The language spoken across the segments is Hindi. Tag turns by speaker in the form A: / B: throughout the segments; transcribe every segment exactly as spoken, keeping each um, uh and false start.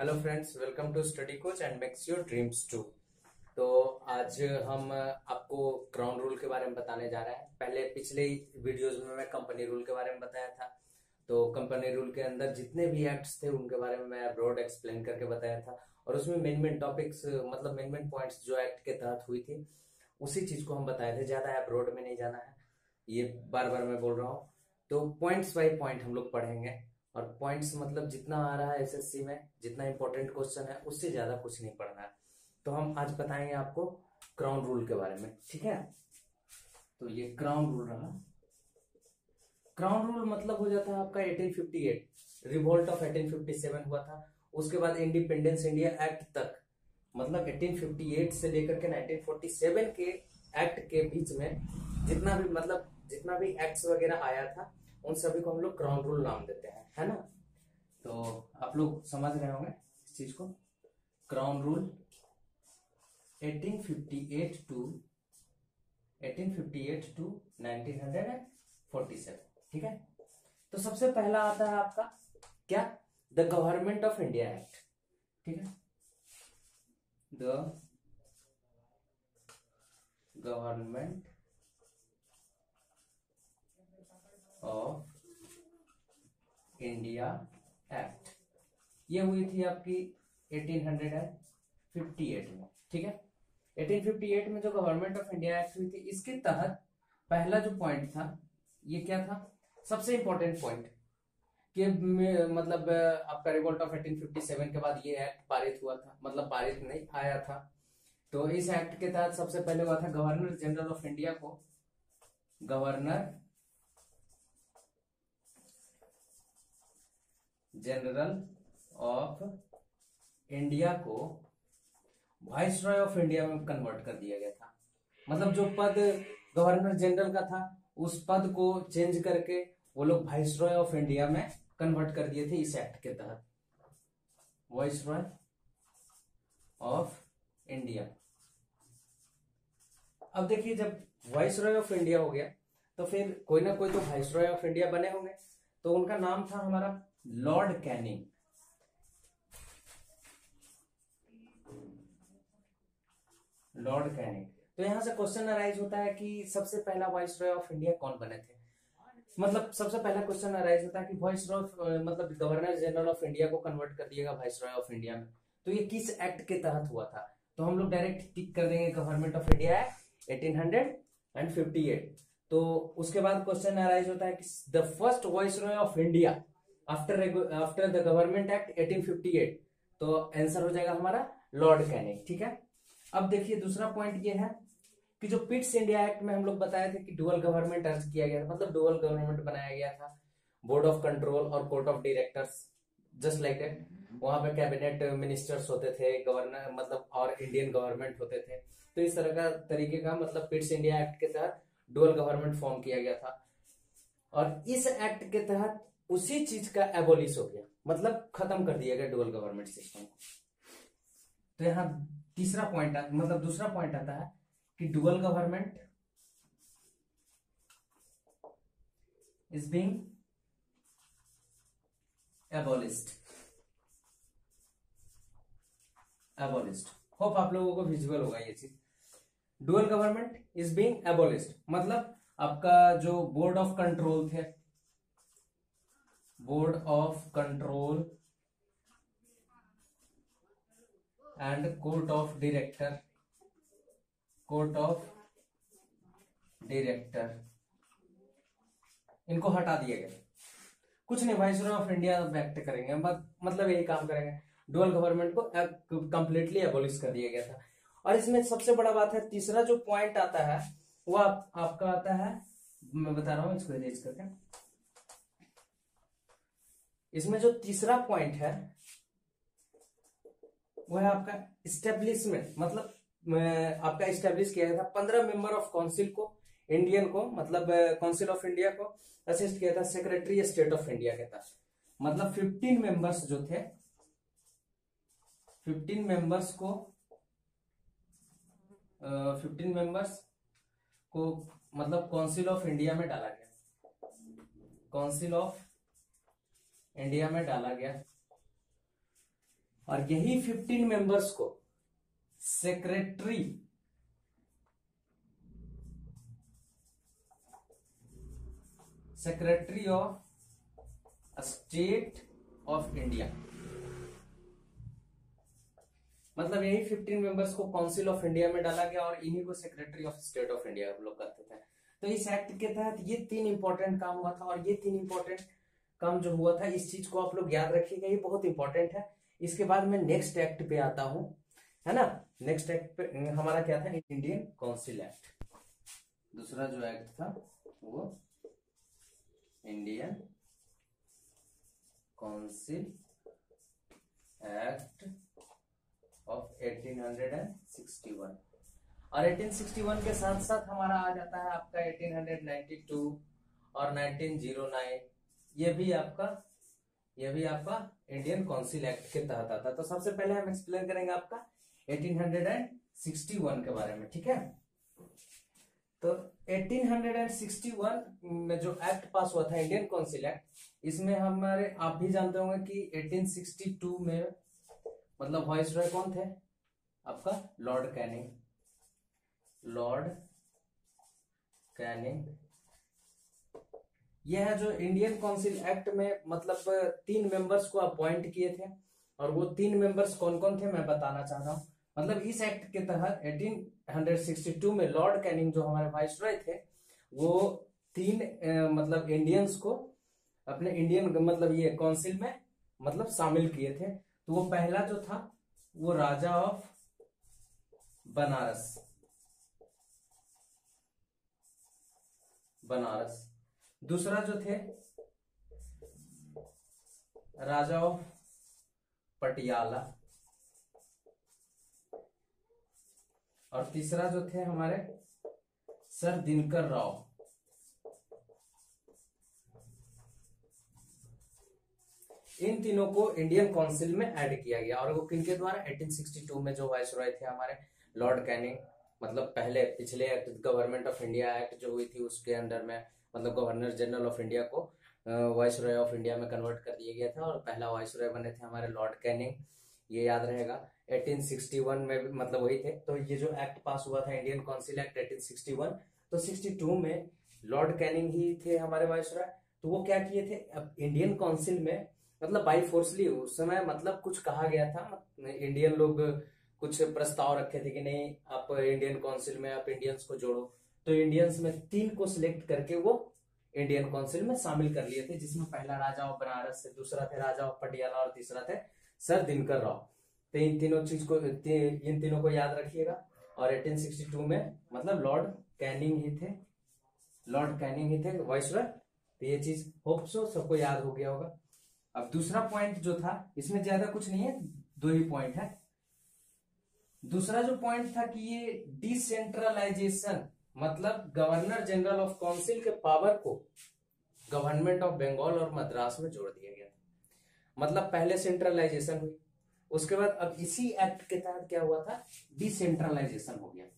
A: Hello friends, welcome to study coach and makes your dreams too. तो आज हम आपको क्राउन रूल के बारे में बताने जा रहे हैं। पहले पिछले वीडियोस में मैं कंपनी रूल के बारे में बताया था। तो कंपनी रूल के अंदर जितने भी एक्ट्स थे उनके बारे में मैं ब्रॉड एक्सप्लेन करके बताया था, और उसमें मेन मेन टॉपिक्स मतलब मेन मेन पॉइंट्स जो एक्ट के तहत हुई थी उसी चीज को हम बताए थे। ज्यादा है ब्रॉड में नहीं जाना है, ये बार बार मैं बोल रहा हूँ। तो पॉइंट्स बाय पॉइंट हम लोग पढ़ेंगे, और पॉइंट्स मतलब जितना आ रहा है एसएससी में, जितना इंपॉर्टेंट क्वेश्चन है उससे ज्यादा कुछ नहीं पढ़ना है। तो हम आज बताएंगे आपको क्राउन रूल के बारे में, ठीक है। तो ये क्राउन रूल रहा। क्राउन रूल मतलब हो जाता है आपका अठारह सौ अट्ठावन, रिवोल्ट ऑफ अठारह सौ सत्तावन हुआ था। उसके बाद इंडिपेंडेंस इंडिया एक्ट तक, मतलब अठारह सौ अट्ठावन से लेकर के उन्नीस सौ सैंतालीस के एक्ट के बीच में जितना भी मतलब जितना भी एक्ट्स वगैरह आया था उन सभी को हम लोग क्राउन रूल नाम देते हैं, है ना। तो आप लोग समझ रहे होंगे इस चीज को। क्राउन रूल अठारह सौ अट्ठावन टू अठारह सौ अट्ठावन टू उन्नीस सौ सैंतालीस, ठीक है। तो सबसे पहला आता है आपका क्या, the government of India act, ठीक है। The government of India act, ये हुई थी आपकी अठारह सौ अट्ठावन में, ठीक है। अठारह सौ अट्ठावन में जो गवर्नमेंट ऑफ इंडिया एक्ट हुई थी, इसके तहत पहला जो पॉइंट था ये क्या था, सबसे इंपॉर्टेंट पॉइंट कि मतलब आपका रिवोल्ट ऑफ अठारह सौ सत्तावन के बाद ये एक्ट पारित हुआ था, मतलब पारित नहीं आया था। तो इस एक्ट के तहत सबसे पहले हुआ था गवर्नर जनरल ऑफ इंडिया को गवर्नर जनरल ऑफ इंडिया को वाइसरॉय ऑफ इंडिया में कन्वर्ट कर दिया गया था। मतलब जो पद गवर्नर जनरल का था उस पद को चेंज करके वो लोग वाइसरॉय ऑफ इंडिया में कन्वर्ट कर दिए थे इस एक्ट के तहत, वाइसरॉय ऑफ इंडिया। अब देखिए, जब वाइसरॉय ऑफ इंडिया हो गया तो फिर कोई ना कोई तो वाइसरॉय ऑफ इंडिया बने होंगे। तो उनका नाम था हमारा लॉर्ड कैनिंग। Lord Canning. तो यहां से क्वेश्चन अराइज होता है कि सबसे पहला वाइसरॉय ऑफ इंडिया कौन बने थे। मतलब सबसे पहला क्वेश्चन अराइज होता है कि वाइसरॉय मतलब गवर्नर जनरल ऑफ इंडिया को कन्वर्ट कर दिएगा वाइसरॉय ऑफ इंडिया में, तो ये किस एक्ट के तहत हुआ था। तो हम लोग डायरेक्ट टिक कर देंगे गवर्नमेंट ऑफ इंडिया एक्ट अठारह सौ अट्ठावन। तो उसके बाद क्वेश्चन अराइज होता है कि the first viceroy of India after after the government act अठारह सौ अट्ठावन, तो आंसर हो जाएगा हमारा लॉर्ड कैनिंग, ठीक है। अब देखिए दूसरा पॉइंट ये है कि जो पिट्स इंडिया एक्ट में हम लोग बताए थे कि डुअल गवर्नमेंट अर्ज किया गया था, मतलब डुअल गवर्नमेंट बनाया गया था, बोर्ड ऑफ कंट्रोल और court of directors, just like that. वहां पे कैबिनेट मिनिस्टर्स होते थे, गवर्नर मतलब और इंडियन गवर्नमेंट होते थे। तो इस तरह का तरीके का मतलब पिट्स इंडिया एक्ट के तहत डुअल गवर्नमेंट फॉर्म किया गया था, और इस एक्ट के तहत उसी चीज का एबोलिश हो गया, मतलब खत्म कर दिया गया डुअल गवर्नमेंट सिस्टम को। तो यहाँ तीसरा पॉइंट मतलब दूसरा पॉइंट आता है कि dual government is being abolished. Abolished, hope आप लोगों को विजुअल होगा ये चीज। Dual government is being abolished मतलब आपका जो बोर्ड ऑफ कंट्रोल थे, board of control and court of director, court of director, इनको हटा दिया गया। कुछ नहीं, वाइसरॉय ऑफ इंडिया एक्ट करेंगे, मतलब यही काम करेंगे। डुअल गवर्नमेंट को कंप्लीटली एबोलिश कर दिया गया था। और इसमें सबसे बड़ा बात है, तीसरा जो पॉइंट आता है वो आप, आपका आता है, मैं बता रहा हूं इसको इरेज करके। इसमें जो तीसरा पॉइंट है वो है आपका इस्टेब्लिशमेंट, मतलब आपका इस्टेब्लिश किया गया था पंद्रह मेंबर ऑफ काउंसिल को, इंडियन को मतलब काउंसिल ऑफ इंडिया को असिस्ट किया था सेक्रेटरी स्टेट ऑफ इंडिया के तहत। मतलब फिफ्टीन मेंबर्स जो थे, फिफ्टीन मेंबर्स को फिफ्टीन मेंबर्स को मतलब काउंसिल ऑफ इंडिया में डाला गया, काउंसिल ऑफ इंडिया में डाला गया। और यही फिफ्टीन मेंबर्स को secretary secretary of state of India, मतलब यही फिफ्टीन मेंबर्स को काउंसिल ऑफ इंडिया में डाला गया और इन्हीं को secretary of state of India हम लोग करते थे। तो इस एक्ट के तहत ये तीन इंपॉर्टेंट काम हुआ था और ये तीन इंपॉर्टेंट काम जो हुआ था इस चीज को आप लोग याद रखिएगा, ये बहुत इंपॉर्टेंट है। इसके बाद मैं नेक्स्ट एक्ट पे आता हूं, है ना। नेक्स्ट एक्ट पे हमारा क्या था, इंडियन काउंसिल एक्ट। दूसरा जो एक्ट था वो Indian council act of eighteen sixty one. और एटीन सिक्सटी वन के साथ साथ हमारा आ जाता है आपका एटीन नाइंटी टू और नाइनटीन ओ नाइन, ये भी आपका ये भी आपका इंडियन काउंसिल एक्ट के तहत आता है। तो सबसे पहले हम एक्सप्लेन करेंगे आपका एटीन सिक्सटी वन के बारे में, ठीक है। तो एटीन सिक्सटी वन में जो एक्ट पास हुआ था इंडियन काउंसिल एक्ट, इसमें हमारे आप भी जानते होंगे कि एटीन सिक्सटी टू में मतलब वाइसरॉय कौन थे आपका, लॉर्ड कैनिंग। लॉर्ड कैनिंग यह है जो इंडियन काउंसिल एक्ट में मतलब तीन मेंबर्स को अपॉइंट किए थे, और वो तीन मेंबर्स कौन कौन थे मैं बताना चाह रहा हूं। मतलब इस एक्ट के तहत एटीन सिक्सटी टू में लॉर्ड कैनिंग जो हमारे वाइसरॉय थे, वो तीन ए, मतलब इंडियंस को अपने इंडियन मतलब ये काउंसिल में मतलब शामिल किए थे। तो वो पहला जो था वो राजा ऑफ बनारस बनारस दूसरा जो थे राजा ऑफ पटियाला, और तीसरा जो थे हमारे सर दिनकर राव। इन तीनों को इंडियन काउंसिल में ऐड किया गया, और वो किनके द्वारा, एटीन सिक्सटी टू में जो वाइसरॉय थे हमारे लॉर्ड कैनिंग, मतलब पहले पिछले act government of India act जो हुई थी उसके अंडर में मतलब गवर्नर जनरल ऑफ इंडिया को वाइसरॉय ऑफ इंडिया में कन्वर्ट कर दिया गया था, और पहला वाइसरॉय बने थे हमारे लॉर्ड कैनिंग, ये याद रहेगा। एटीन सिक्सटी वन में भी मतलब वही थे। तो ये जो एक्ट पास हुआ था Indian council act eighteen sixty one, तो सिक्सटी टू में लॉर्ड कैनिंग ही थे हमारे वाइसरॉय। तो वो क्या किए थे, अब इंडियन काउंसिल में मतलब बाई फोर्सली उस समय मतलब कुछ कहा गया था, इंडियन लोग कुछ प्रस्ताव रखे थे कि नहीं आप इंडियन काउंसिल में आप इंडियंस को जोड़ो। तो इंडियंस में तीन को सिलेक्ट करके वो इंडियन काउंसिल में शामिल कर लिए थे, जिसमें पहला राजा ऑफ बनारस से, दूसरा थे राजा ऑफ पटियाला और तीसरा थे सर दिनकर राव। तो इन तीनों चीज को इन तीनों को याद रखिएगा। और एटीन सिक्सटी टू में मतलब लॉर्ड कैनिंग ही थे लॉर्ड कैनिंग ही थे वाइसरॉय। तो ये चीज होप सो सबको याद हो गया होगा। अब दूसरा पॉइंट जो था, इसमें ज्यादा कुछ नहीं है, दो ही पॉइंट है। दूसरा जो पॉइंट था कि ये डिसेंट्रलाइजेशन, मतलब गवर्नर जनरल ऑफ काउंसिल के पावर को गवर्नमेंट ऑफ बंगाल और मद्रास में जोड़ दिया गया था। मतलब पहले सेंट्रलाइजेशन हुई, उसके बाद अब इसी एक्ट के तहत क्या हुआ था, डिसेंट्रलाइजेशन हो गया।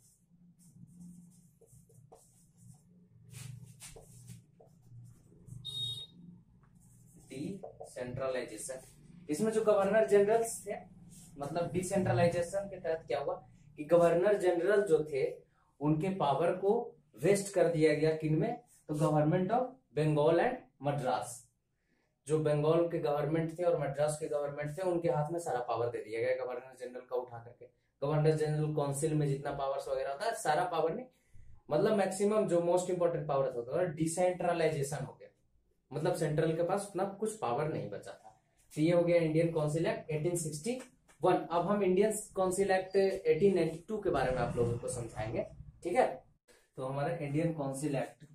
A: डिसेंट्रलाइजेशन, इसमें जो गवर्नर जनरल थे, मतलब डिसेंट्रलाइजेशन के तहत क्या हुआ कि गवर्नर जनरल जो थे उनके पावर को वेस्ट कर दिया गया किनमें, तो government of Bengal and Madras. जो बंगाल के गवर्नमेंट थे और मद्रास के गवर्नमेंट थे उनके हाथ में सारा पावर दे दिया गया गवर्नर जनरल का उठा करके। गवर्नर जनरल काउंसिल में जितना पावर्स वगैरह होता है सारा पावर नहीं, मतलब मैक्सिमम जो मोस्ट इंपोर्टेंट पावर होता है डिसेंट्रलाइजेशन हो गया, मतलब सेंट्रल के पास उतना कुछ पावर नहीं बचा था। तो ये हो गया Indian council act eighteen sixty one. अब हम Indian council act eighteen ninety two के बारे में आप लोगों को समझाएंगे, ठीक है। तो हमारा Indian council act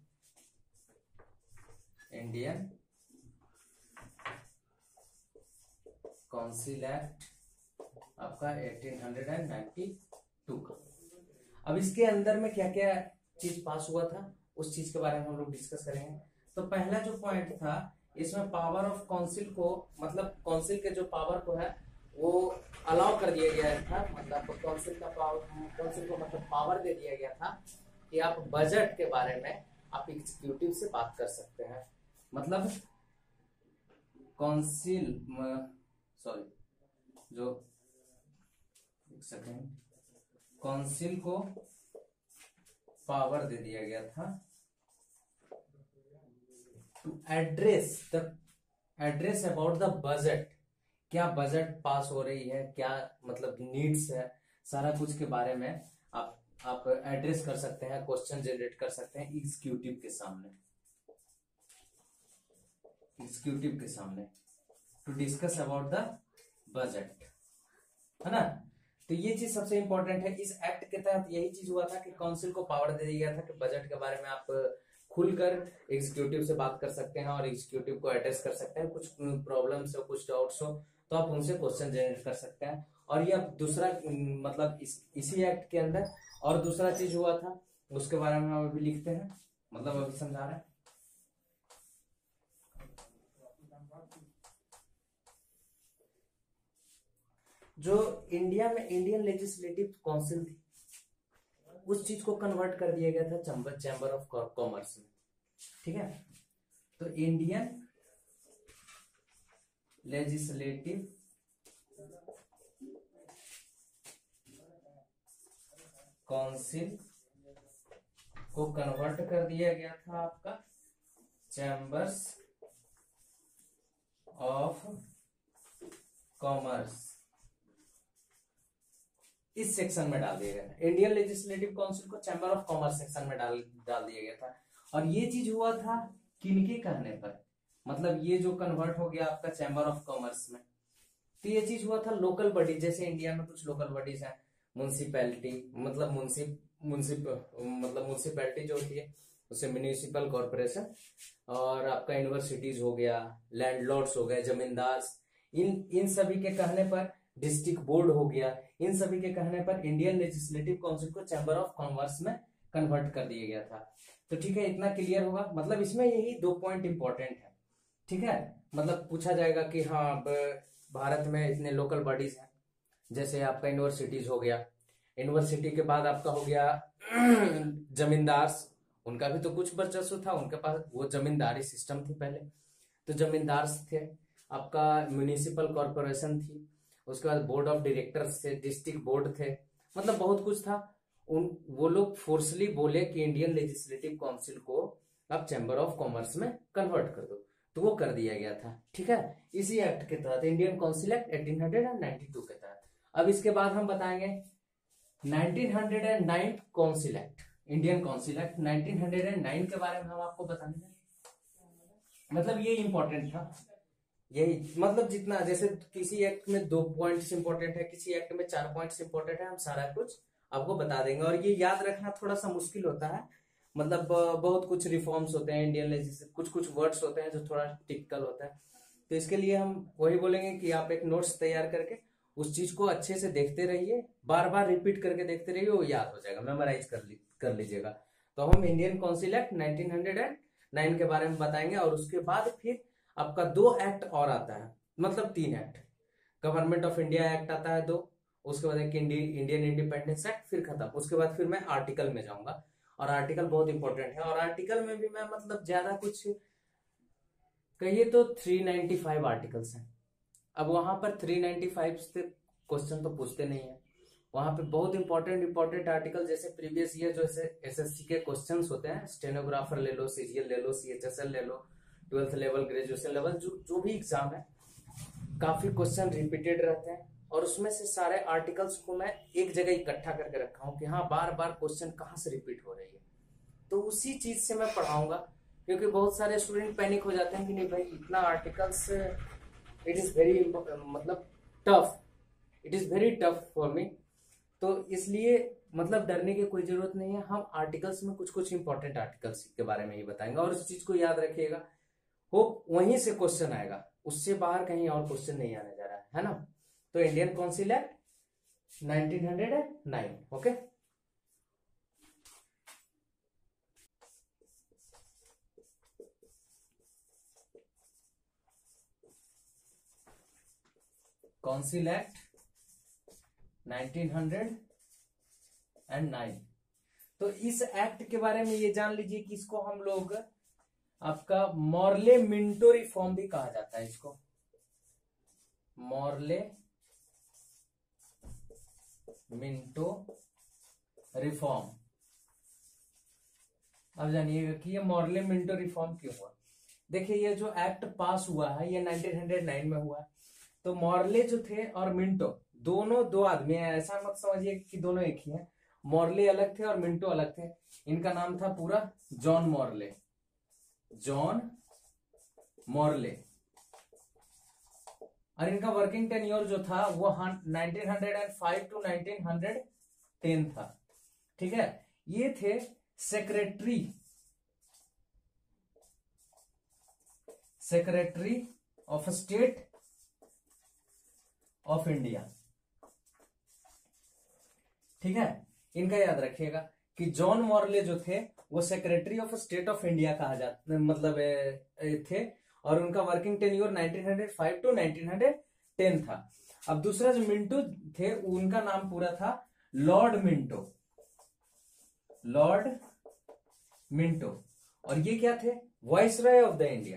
A: Indian council act आपका एटीन नाइंटी टू का। अब इसके अंदर में क्या क्या चीज पास हुआ था उस चीज के बारे में हम लोग डिस्कस करेंगे। तो पहला जो पॉइंट था, इसमें पावर ऑफ काउंसिल को, मतलब काउंसिल के जो पावर को है वो अलाउ कर दिया गया था, मतलब काउंसिल का पावर काउंसिल को मतलब पावर दे दिया गया था कि आप बजट के बारे में आप एग्जीक्यूटिव से बात कर सकते हैं। मतलब काउंसिल सॉरी जो एक सेकेंड काउंसिल को पावर दे दिया गया था to address the address about the budget, क्या बजट पास हो रही है, क्या मतलब नीड्स है, सारा कुछ के बारे में आप आप एड्रेस कर सकते हैं, क्वेश्चन जनरेट कर सकते हैं एग्जीक्यूटिव के सामने, एग्जीक्यूटिव के सामने to discuss about the budget, है ना। तो ये चीज सबसे इंपॉर्टेंट है। इस एक्ट के तहत यही चीज हुआ था कि काउंसिल को पावर दे दिया गया था कि बजट के बारे में आप खुलकर एग्जीक्यूटिव से बात कर सकते हैं और एग्जीक्यूटिव को एड्रेस कर सकते हैं। कुछ प्रॉब्लम्स हो, कुछ डाउट्स हो तो आप उनसे क्वेश्चन जनरेट कर सकते हैं। और ये अब दूसरा मतलब इस, इसी एक्ट के अंदर और दूसरा चीज हुआ था, उसके बारे में हम अभी लिखते हैं, मतलब अभी समझा रहे हैं। जो इंडिया में इंडियन लेजिस्लेटिव काउंसिल थी, उस चीज को कन्वर्ट कर दिया गया था चैम्बर चैम्बर ऑफ कॉमर्स में, ठीक है। तो इंडियन लेजिस्लेटिव काउंसिल को कन्वर्ट कर दिया गया था आपका चैम्बर्स ऑफ कॉमर्स, इस सेक्शन में डाल दिया गया था। इंडियन लेजिस्लेटिव काउंसिल को चैम्बर ऑफ कॉमर्स सेक्शन में डाल डाल दिया गया था। और ये चीज हुआ था किनके कहने पर, मतलब ये जो कन्वर्ट हो गया आपका चैम्बर ऑफ कॉमर्स में, तो ये चीज हुआ था लोकल बॉडी, जैसे इंडिया में कुछ लोकल बॉडीज हैं, म्युनिसिपैलिटी मतलब मुंसिप मुंसिप मतलब म्युनिसिपैलिटी जो होती है उसे म्यूनिसिपल कॉर्पोरेशन, और आपका यूनिवर्सिटीज हो गया, लैंडलॉर्ड्स हो गए, जमींदार, इन इन सभी के कहने पर डिस्ट्रिक्ट बोर्ड हो गया, इन सभी के कहने पर इंडियन लेजिस्लेटिव काउंसिल को चैम्बर ऑफ कॉमर्स में कन्वर्ट कर दिया गया था। तो ठीक है, इतना क्लियर होगा। मतलब इसमें यही दो पॉइंट इंपॉर्टेंट है, ठीक है। मतलब पूछा जाएगा कि हाँ भारत में इतने लोकल बॉडीज हैं, जैसे आपका यूनिवर्सिटीज हो गया, यूनिवर्सिटी के बाद आपका हो गया जमींदार, उनका भी तो कुछ वर्चस्व था, उनके पास वो जमींदारी सिस्टम थी पहले, तो जमींदार थे। आपका म्यूनिसिपल कॉर्पोरेशन थी, उसके बाद बोर्ड ऑफ डायरेक्टर्स थे, डिस्ट्रिक्ट बोर्ड थे, मतलब बहुत कुछ था। उन वो लोग फोर्सली बोले कि इंडियन लेजिस्लेटिव काउंसिल को आप चैम्बर ऑफ कॉमर्स में कन्वर्ट कर दो, तो वो कर दिया गया था, ठीक है, इसी एक्ट के तहत, Indian council act eighteen ninety two के तहत। अब इसके बाद हम बताएंगे nineteen o nine council act, Indian council act nineteen o nine के बारे में हम आपको बताएंगे। मतलब ये इंपॉर्टेंट था, यही मतलब जितना, जैसे किसी एक्ट में दो पॉइंट्स इंपॉर्टेंट है, किसी एक्ट में चार पॉइंट्स इंपॉर्टेंट है, हम सारा कुछ आपको बता देंगे। और ये याद रखना थोड़ा सा मुश्किल होता है, मतलब बहुत कुछ रिफॉर्म्स होते हैं इंडियन लेजिस्लेटिव, कुछ कुछ वर्ड्स होते हैं जो थोड़ा टिपिकल होता है, तो इसके लिए हम वही बोलेंगे कि आप एक नोट्स तैयार करके उस चीज को अच्छे से देखते रहिए, बार बार रिपीट करके देखते रहिए, वो याद हो जाएगा, मेमोराइज कर ली कर लीजिएगा। तो हम Indian council act nineteen o nine के बारे में बताएंगे, और उसके बाद फिर आपका दो एक्ट और आता है, मतलब तीन act, government of India act आता है दो, उसके बाद एक इंडियन इंडिपेंडेंस एक्ट, फिर खत्म। उसके बाद फिर मैं आर्टिकल में जाऊंगा, और आर्टिकल बहुत इंपॉर्टेंट है, और आर्टिकल में भी मैं मतलब ज्यादा कुछ कहिए तो तीन सौ पचानवे आर्टिकल्स हैं। अब वहां पर तीन सौ पचानवे से क्वेश्चन तो पूछते नहीं है, वहां पे बहुत इंपॉर्टेंट इंपॉर्टेंट आर्टिकल, जैसे प्रीवियस ईयर जो एसएससी के क्वेश्चंस होते हैं, स्टेनोग्राफर ले लो, सीजीएल ले लो, सीएचएसएल ले लो, ट्वेल्थ लेवल, ग्रेजुएशन लेवल, जो जो भी एग्जाम है, काफी क्वेश्चन रिपीटेड रहते हैं, और उसमें से सारे आर्टिकल्स को मैं एक जगह इकट्ठा करके रखा हूँ कि हाँ बार बार क्वेश्चन कहाँ से रिपीट हो रही है, तो उसी चीज से मैं पढ़ाऊंगा। क्योंकि बहुत सारे स्टूडेंट पैनिक हो जाते हैं कि नहीं भाई इतना आर्टिकल्स, इट इज वेरी मतलब tough, it is very tough for me, तो इसलिए मतलब डरने की कोई जरूरत नहीं है। हम आर्टिकल्स में कुछ कुछ इंपॉर्टेंट आर्टिकल्स के बारे में ही बताएंगे, और उस चीज को याद रखिएगा, हो वहीं से क्वेश्चन आएगा, उससे बाहर कहीं और क्वेश्चन नहीं आने जा रहा है, है ना। तो Indian council act nineteen o nine, okay. Council act nineteen o nine, तो इस एक्ट के बारे में ये जान लीजिए कि इसको हम लोग आपका मॉर्ले मिंटो रिफॉर्म भी कहा जाता है, इसको मॉर्ले मिंटो रिफॉर्म। अब जानिएगा कि ये मॉर्ले मिंटो रिफॉर्म क्यों हुआ। देखिए ये जो एक्ट पास हुआ है ये नाइनटीन हंड्रेड नाइन में हुआ है। तो मॉर्ले जो थे और मिंटो दोनों दो आदमी हैं, ऐसा मत समझिए कि दोनों एक ही हैं। मॉर्ले अलग थे और मिंटो अलग थे। इनका नाम था पूरा जॉन मॉर्ले, जॉन मॉर्ले। और इनका वर्किंग टेन्योर जो था वो nineteen hundred five to nineteen ten था। ठीक है, ये थे secretary secretary of state of India. ठीक है, इनका याद रखिएगा कि जॉन मॉर्ले जो थे वो secretary of state of India कहा जाता मतलब ए, ए, थे। और उनका working tenure nineteen hundred five to nineteen ten था। अब दूसरा जो मिंटो थे उनका नाम पूरा था लॉर्ड मिंटो, लॉर्ड मिंटो। और ये क्या थे? Viceroy of the India,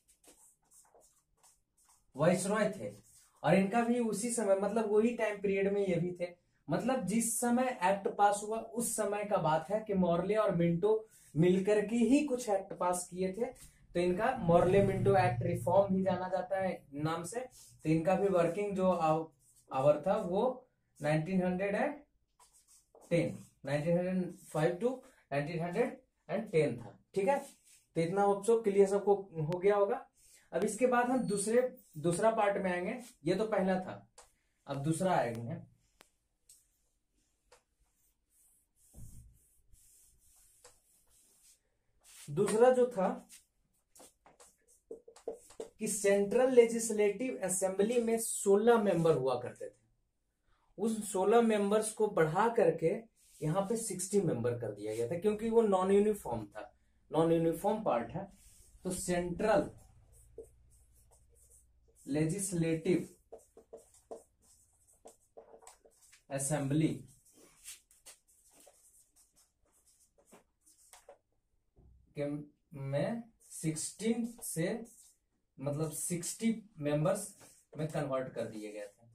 A: viceroy थे। और इनका भी उसी समय मतलब वही टाइम पीरियड में ये भी थे। मतलब जिस समय एक्ट पास हुआ उस समय का बात है कि मॉर्ले और मिंटो मिलकर के ही कुछ एक्ट पास किए थे। तो इनका मॉर्ले मिंटो एक्ट रिफॉर्म भी जाना जाता है नाम से। तो इनका भी वर्किंग जो आवर था वो nineteen ten, nineteen hundred five to nineteen ten था। ठीक है, तो इतना होप सो क्लियर सबको हो गया होगा। अब इसके बाद हम दूसरे दूसरा पार्ट में आएंगे। ये तो पहला था, अब दूसरा आएंगे। दूसरा जो था कि सेंट्रल लेजिस्लेटिव असेंबली में सोलह मेंबर हुआ करते थे। उस सोलह मेंबर्स को बढ़ा करके यहां पे सिक्सटी मेंबर कर दिया गया था, क्योंकि वो नॉन यूनिफॉर्म था, नॉन यूनिफॉर्म पार्ट है। तो सेंट्रल लेजिस्लेटिव असेंबली के में सिक्सटीन से मतलब सिक्सटी मेंबर्स में कन्वर्ट कर दिए गए थे।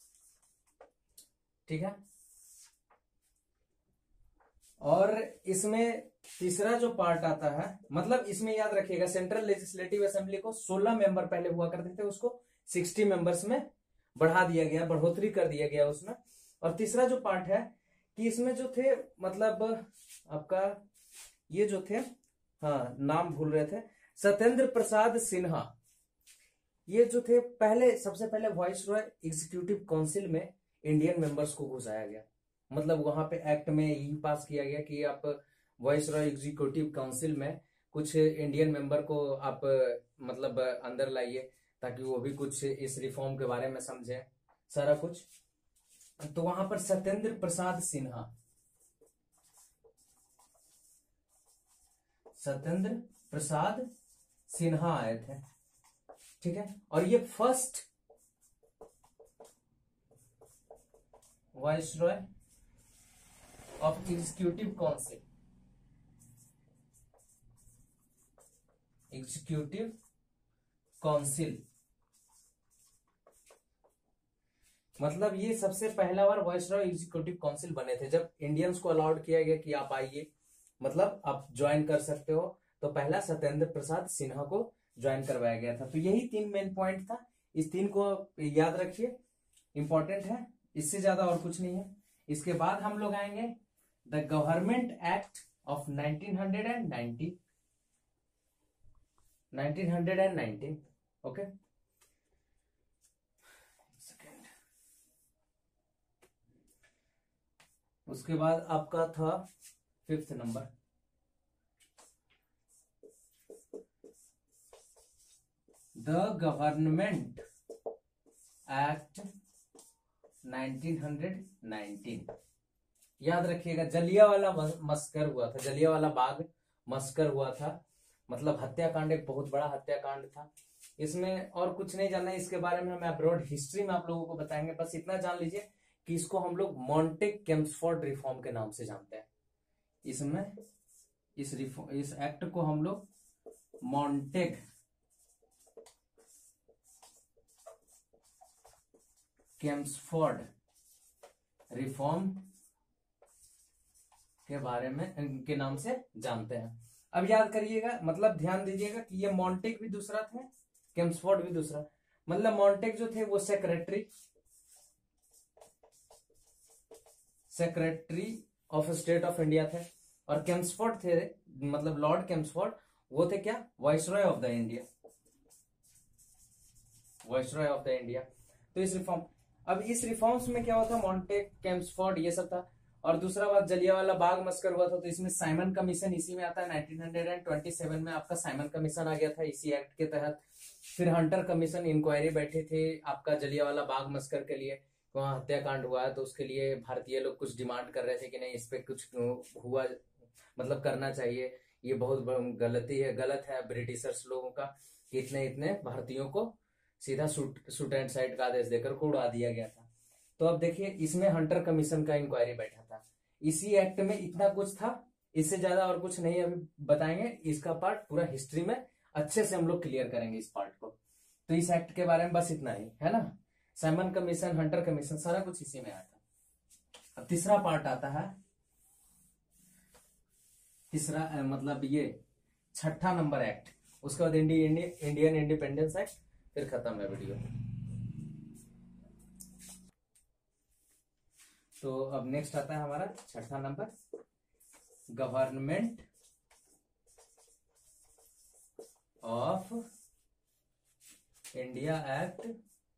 A: ठीक है, और इसमें तीसरा जो पार्ट आता है, मतलब इसमें याद रखिएगा सेंट्रल लेजिस्लेटिव असेंबली को सोलह मेंबर पहले हुआ करते थे, उसको साठ मेंबर्स में बढ़ा दिया गया, बढ़ोतरी कर दिया गया उसमें। और तीसरा जो पार्ट है कि इसमें जो थे मतलब आपका ये जो थे, हाँ नाम भूल रहे थे, सत्येंद्र प्रसाद सिन्हा, ये जो थे पहले सबसे पहले वाइसरॉय एग्जीक्यूटिव काउंसिल में इंडियन मेंबर्स को घुसाया गया। मतलब वहां पे एक्ट में यही पास किया गया कि आप वाइसरॉय एग्जीक्यूटिव काउंसिल में कुछ इंडियन मेंबर को आप मतलब अंदर लाइए, ताकि वो भी कुछ इस रिफॉर्म के बारे में समझे सारा कुछ। तो वहां पर सत्येंद्र प्रसाद सिन्हा, सत्येंद्र प्रसाद सिन्हा आए थे। ठीक है, और ये first viceroy of executive council, executive council मतलब ये सबसे पहला बार वाइसरॉय एग्जीक्यूटिव काउंसिल बने थे, जब इंडियंस को अलाउड किया गया कि आप आइए, मतलब आप ज्वाइन कर सकते हो। तो पहला सत्येंद्र प्रसाद सिन्हा को ज्वाइन करवाया गया था। तो यही तीन मेन पॉइंट था, इस तीन को याद रखिए, इंपॉर्टेंट है, इससे ज्यादा और कुछ नहीं है। इसके बाद हम लोग आएंगे the government act of nineteen ninety, nineteen ninety. Okay, second. उसके बाद आपका था fifth number, the government act nineteen nineteen. याद रखिएगा जलियांवाला मस्कर हुआ था, जलियांवाला बाग मस्कर हुआ था, मतलब हत्याकांड, एक बहुत बड़ा हत्याकांड था। इसमें और कुछ नहीं जानना है इसके बारे में, हम अब्रॉड हिस्ट्री में आप लोगों को बताएंगे। बस इतना जान लीजिए कि इसको हम लोग मॉन्टेग केम्सफोर्ड रिफॉर्म के नाम से जानते हैं। इसमें इस रिफॉर्म इस एक्ट को हम लोग मॉन्टेग केम्सफोर्ड रिफॉर्म के बारे में के नाम से जानते हैं। अब याद करिएगा, मतलब ध्यान दीजिएगा कि ये मॉन्टेग भी दूसरा था, केम्सफोर्ड भी दूसरा। मतलब मॉन्टेग जो थे वो secretary secretary of state of India थे, और केम्सफोर्ड थे, मतलब लॉर्ड केम्सफोर्ड, वो थे क्या, viceroy of the India, viceroy of the India. तो इस रिफॉर्म, अब इस रिफॉर्म्स में क्या हुआ था, मॉन्टेग, केम्सफोर्ड, ये सब था। और दूसरा बात, जलियांवाला बाग मस्कर हुआ था, तो इसमें साइमन कमीशन इसी में आता है। नाइनटीन ट्वेंटी सेवन में आपका साइमन कमीशन आ गया था इसी एक्ट के तहत। फिर हंटर कमीशन इंक्वायरी बैठे थे आपका जलियांवाला बाग मस्कर के लिए, वहां हत्याकांड हुआ है, तो उसके लिए भारतीय लोग कुछ डिमांड कर रहे थे कि नहीं, इस पे कुछ हुआ, मतलब करना चाहिए, ये बहुत गलती है, गलत है ब्रिटिशर्स लोगों का कि इतने इतने भारतीयों को सीधा शूट शूट एंड साइड का आदेश देकर को उड़ा दिया गया था। तो अब देखिए, इसमें हंटर कमीशन का इंक्वायरी बैठा था। इसी एक्ट में इतना कुछ था, इससे ज्यादा और कुछ नहीं अभी बताएंगे। इसका पार्ट पूरा हिस्ट्री में अच्छे से हम लोग क्लियर करेंगे इस पार्ट को। तो इस एक्ट के बारे में बस इतना ही है ना, साइमन कमीशन, हंटर कमीशन, सारा कुछ इसी में आता। अब तीसरा पार्ट आता है, तीसरा मतलब ये छठा नंबर एक्ट, उसके बाद इंडियन इंडिपेंडेंस एक्ट, फिर खत्म है वीडियो। तो अब नेक्स्ट आता है हमारा छठा number, government of India act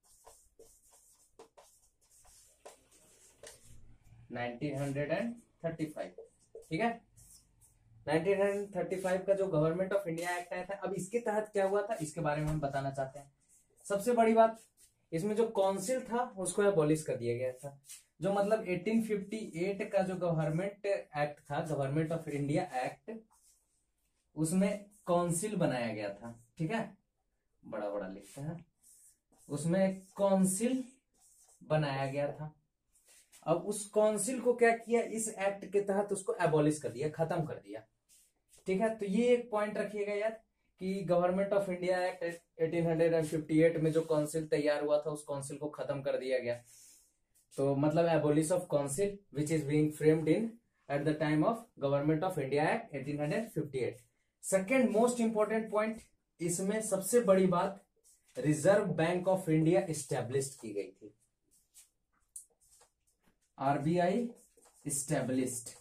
A: nineteen thirty five. ठीक है, नाइनटीन थर्टी फाइव का जो गवर्नमेंट ऑफ इंडिया एक्ट आया था, अब इसके तहत क्या हुआ था इसके बारे में हम बताना चाहते हैं। सबसे बड़ी बात, इसमें जो काउंसिल था उसको एबॉलिश कर दिया गया था। जो मतलब एटीन फिफ्टी एट का जो गवर्नमेंट एक्ट था, गवर्नमेंट ऑफ इंडिया एक्ट, उसमें काउंसिल बनाया गया था। ठीक है, बड़ा बड़ा लिखता है, उसमें काउंसिल बनाया गया था। अब उस काउंसिल को क्या किया, इस एक्ट के तहत उसको एबॉलिश कर दिया, खत्म कर दिया। ठीक है, तो ये एक पॉइंट रखिएगा यार कि government of India act eighteen fifty eight में जो काउंसिल तैयार हुआ था, उस काउंसिल को खत्म कर दिया गया। तो मतलब abolish of council which is being framed in at the time of government of India act eighteen fifty eight. Second most important point, इसमें सबसे बड़ी बात, reserve bank of India establish की गई थी, आरबीआई इस्टेब्लिश्ड।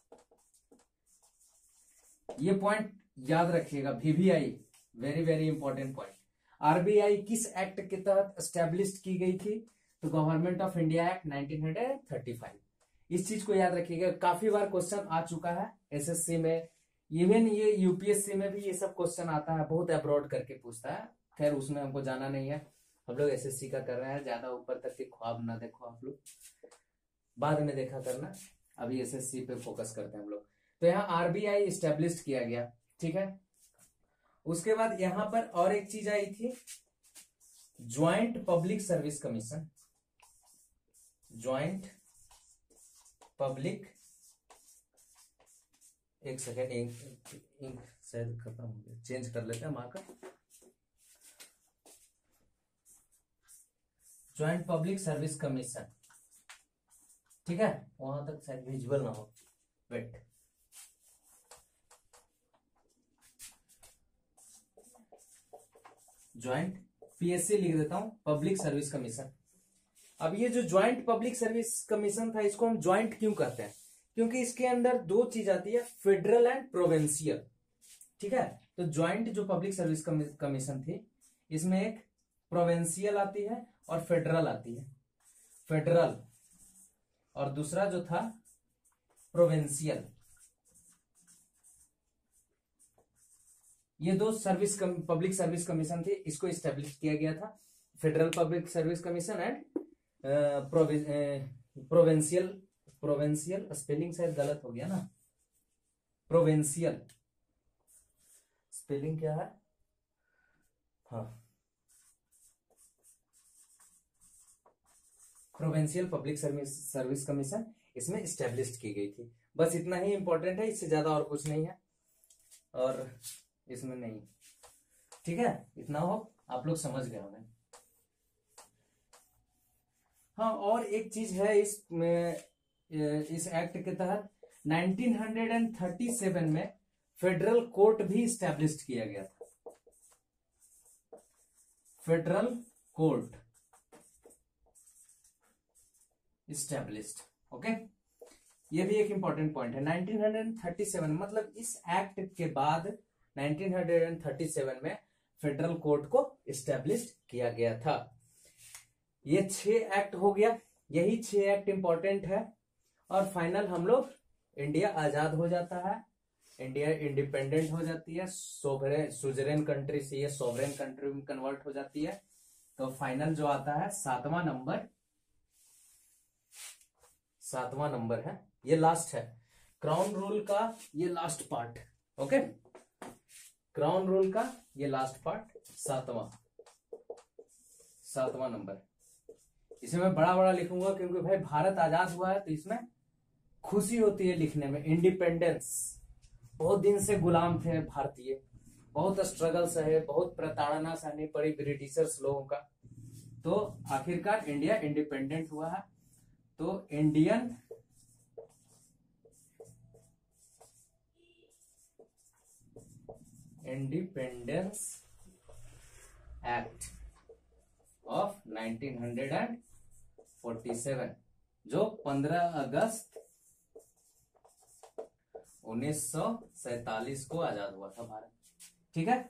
A: ये पॉइंट याद रखिएगा, VVI, very very important point. RBI किस एक्ट के तहत एस्टेब्लिश की गई थी, तो government of India act nineteen thirty five. इस चीज को याद रखिएगा, काफी बार क्वेश्चन आ चुका है एसएससी में, इवन ये यूपीएससी में भी ये सब क्वेश्चन आता है, बहुत अब्रॉड करके पूछता है। खैर उसमें हमको जाना नहीं है, हम लोग एसएससी का कर रहे हैं, ज्यादा ऊपर तक के ख्वाब ना देखो आप लोग, बाद में देखा करना, अभी एसएससी पे फोकस करते हैं हम लोग। तो यहाँ आरबीआई स्टैब्लिश किया गया। ठीक है, उसके बाद यहां पर और एक चीज आई थी, joint public service commission, joint public, एक सेकेंड, इंक इंक शायद खत्म हो गया, चेंज कर लेते हैं marker. Joint public service commission, ठीक है, वहां तक शायद विजुअल ना हो, वेट, ज्वाइंट पीएससी लिख देता हूं, पब्लिक सर्विस कमीशन। अब ये जो ज्वाइंट पब्लिक सर्विस कमीशन था, इसको हम ज्वाइंट क्यों कहते हैं, क्योंकि इसके अंदर दो चीज आती है, फेडरल एंड प्रोविंशियल। ठीक है, तो ज्वाइंट जो पब्लिक सर्विस कमीशन थी, इसमें एक प्रोविंशियल आती है और फेडरल आती है, फेडरल, और दूसरा जो था प्रोविंशियल। ये दो सर्विस पब्लिक सर्विस कमीशन थे, इसको स्टैब्लिश किया गया था, federal public service commission and provincial, provincial spelling शायद गलत हो गया ना, प्रोविंशियल स्पेलिंग क्या है, हाँ, provincial public service service commission इसमें स्टैब्लिश की गई थी। बस इतना ही इंपॉर्टेंट है, इससे ज्यादा और कुछ नहीं है, और इसमें नहीं। ठीक है, इतना हो, आप लोग समझ गए होंगे। हाँ, और एक चीज है इस इस एक्ट के तहत नाइनटीन थर्टी सेवन में फेडरल कोर्ट भी स्टैब्लिश किया गया था। Federal court established. ओके, ये भी एक इंपॉर्टेंट पॉइंट है। नाइनटीन थर्टी सेवन मतलब इस एक्ट के बाद नाइनटीन थर्टी सेवन में फेडरल कोर्ट को स्टैब्लिश किया गया था। ये छह एक्ट हो गया, यही छह एक्ट इंपॉर्टेंट है। और फाइनल हम लोग इंडिया आजाद हो जाता है, इंडिया इंडिपेंडेंट हो जाती है, सोवरेन सुजरेन कंट्री से ये सोवरेन कंट्री में कन्वर्ट हो जाती है। तो फाइनल जो आता है सातवां नंबर, सातवां नंबर है, ये लास्ट है क्राउन रूल का, ये last part. Okay, crown rule का ये लास्ट पार्ट सातवां सातवां नंबर। इसे मैं बड़ा बड़ा लिखूंगा क्योंकि भाई भारत आजाद हुआ है तो इसमें खुशी होती है लिखने में। इंडिपेंडेंस, बहुत दिन से गुलाम थे भारतीय, बहुत स्ट्रगल सहे, बहुत प्रताड़ना सहनी पड़ी ब्रिटिशर्स लोगों का, तो आखिरकार इंडिया इंडिपेंडेंट हुआ है। तो Indian independence act of nineteen forty seven जो पंद्रह अगस्त उन्नीस सौ सैतालीस को आजाद हुआ था भारत। ठीक है,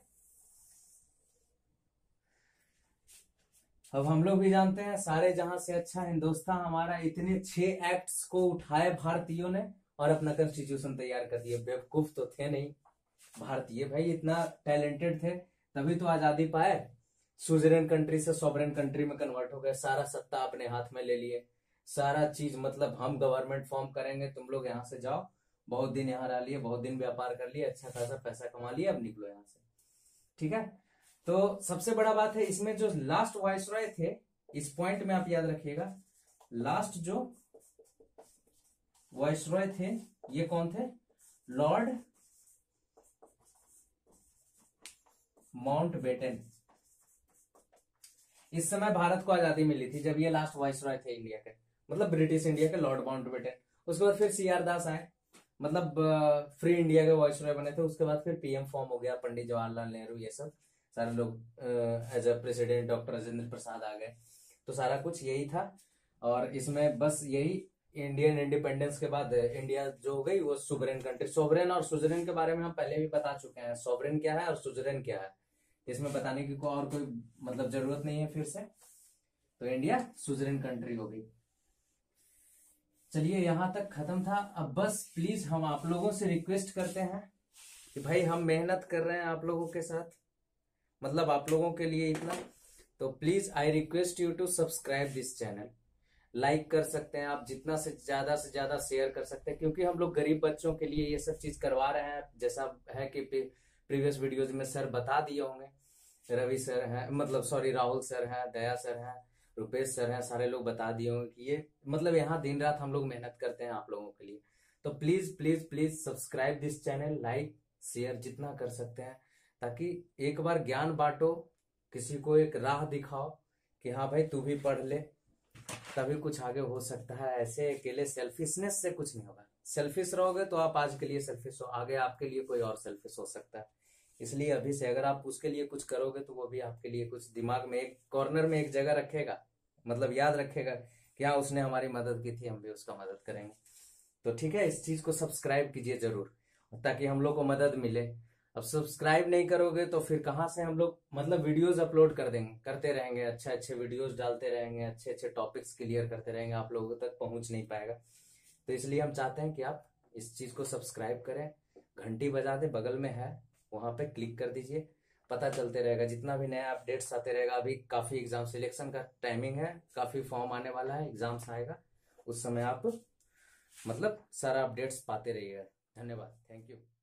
A: अब हम लोग भी जानते हैं सारे जहां से अच्छा हिंदुस्तान हमारा इतने छह एक्ट्स को उठाए भारतीयों ने और अपना कॉन्स्टिट्यूशन तैयार कर दिए। बेवकूफ तो थे नहीं भारतीय भाई, इतना टैलेंटेड थे तभी तो आजादी पाए। सुजरेन कंट्री से सॉवरेन कंट्री में कन्वर्ट हो गए, सारा सत्ता अपने हाथ में ले लिए, सारा चीज मतलब हम गवर्नमेंट फॉर्म करेंगे, तुम लोग यहाँ से जाओ, बहुत दिन यहाँ रह लिए, बहुत दिन व्यापार कर लिए, अच्छा खासा पैसा कमा लिया, अब निकलो यहाँ से। ठीक है, तो सबसे बड़ा बात है इसमें जो लास्ट वाइसरॉय थे, इस पॉइंट में आप याद रखिएगा, लास्ट जो वाइसरॉय थे ये कौन थे? Lord Mountbatten. इस समय भारत को आजादी मिली थी जब ये लास्ट वाइसरॉय थे इंडिया के, मतलब ब्रिटिश इंडिया के, लॉर्ड माउंटबेटन। उसके बाद फिर सी आर दास आए, मतलब फ्री इंडिया के वाइसरॉय बने थे। उसके बाद फिर पीएम फॉर्म हो गया, पंडित जवाहरलाल नेहरू, ये सब सारे लोग as a president doctor Rajendra Prasad आ गए। तो सारा कुछ यही था, और इसमें बस यही इंडियन इंडिपेंडेंस के बाद इंडिया जो हो गई वो सुवरेन कंट्री। सोवरेन और सुजरेन के बारे में हम पहले भी बता चुके हैं, सोवरेन क्या है और सुजरेन क्या है, इसमें बताने की को और कोई मतलब जरूरत नहीं है फिर से। तो इंडिया सुजरेन कंट्री हो गई। चलिए यहां तक खत्म था। अब बस प्लीज हम आप लोगों से रिक्वेस्ट करते हैं कि भाई हम मेहनत कर रहे हैं आप लोगों के साथ, मतलब आप लोगों के लिए इतना, तो please I request you to subscribe this channel. Like कर सकते हैं आप, जितना से ज्यादा से ज्यादा शेयर कर सकते हैं, क्योंकि हम लोग गरीब बच्चों के लिए ये सब चीज करवा रहे हैं। जैसा है कि प्रीवियस वीडियोज में सर बता दिए होंगे, रवि सर हैं, मतलब सॉरी राहुल सर हैं, दया सर हैं, रुपेश सर हैं, सारे लोग बता दिए होंगे कि ये मतलब यहाँ दिन रात हम लोग मेहनत करते हैं आप लोगों के लिए। तो please please please subscribe this channel, like share जितना कर सकते हैं, ताकि एक बार ज्ञान बांटो, किसी को एक राह दिखाओ कि हाँ भाई तू भी पढ़ ले, तभी कुछ आगे हो सकता है। ऐसे अकेले सेल्फिशनेस से कुछ नहीं होगा। सेल्फिश रहोगे तो आप आज के लिए सेल्फिश हो, आगे आपके लिए कोई और सेल्फिश हो सकता है। इसलिए अभी से अगर आप उसके लिए कुछ करोगे तो वो भी आपके लिए कुछ दिमाग में एक कॉर्नर में एक जगह रखेगा, मतलब याद रखेगा कि हाँ उसने हमारी मदद की थी, हम भी उसका मदद करेंगे। तो ठीक है, इस चीज को सब्सक्राइब कीजिए जरूर, ताकि हम लोग को मदद मिले। अब सब्सक्राइब नहीं करोगे तो फिर कहाँ से हम लोग मतलब वीडियोस अपलोड कर देंगे, करते रहेंगे, अच्छे अच्छे वीडियोस डालते रहेंगे, अच्छे अच्छे टॉपिक्स क्लियर करते रहेंगे, आप लोगों तक पहुंच नहीं पाएगा। तो इसलिए हम चाहते हैं कि आप इस चीज को सब्सक्राइब करें, घंटी बजा दे, बगल में है वहां पे क्लिक कर दीजिए, पता चलते रहेगा जितना भी नया अपडेट्स आते रहेगा। अभी काफी एग्जाम सिलेक्शन का टाइमिंग है, काफी फॉर्म आने वाला है, एग्जाम्स आएगा, उस समय आप मतलब सारा अपडेट्स पाते रहिएगा। धन्यवाद, थैंक यू।